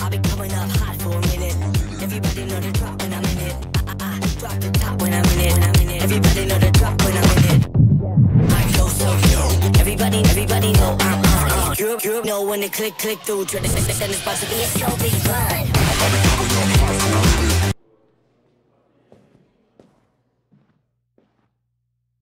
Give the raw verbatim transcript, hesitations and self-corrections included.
I've been coming up hot for a minute. Everybody know the drop when I'm in it. I, I, I drop the top when I'm in it. When I'm in it. Everybody know the drop when I'm in it. I'm so so yo. Everybody, everybody know I'm on. Uh, you, you know when they click, click through. Try to send this supposed to be a so big fun.